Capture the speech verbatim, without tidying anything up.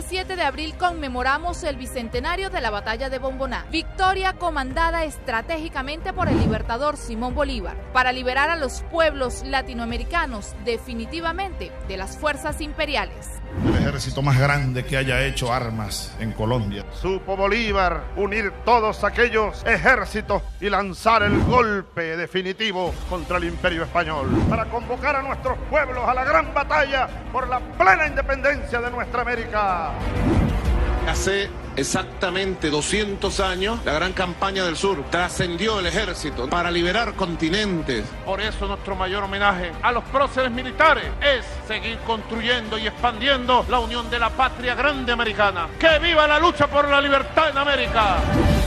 diecisiete de abril conmemoramos el bicentenario de la batalla de Bomboná, victoria comandada estratégicamente por el libertador Simón Bolívar, para liberar a los pueblos latinoamericanos definitivamente de las fuerzas imperiales. El ejército más grande que haya hecho armas en Colombia. Supo Bolívar unir todos aquellos ejércitos y lanzar el golpe definitivo contra el Imperio Español, para convocar a nuestros pueblos a la gran batalla por la plena independencia de nuestra América. Hace exactamente doscientos años, la gran campaña del sur trascendió el ejército para liberar continentes. Por eso nuestro mayor homenaje a los próceres militares es seguir construyendo y expandiendo la unión de la patria grande americana. ¡Que viva la lucha por la libertad en América!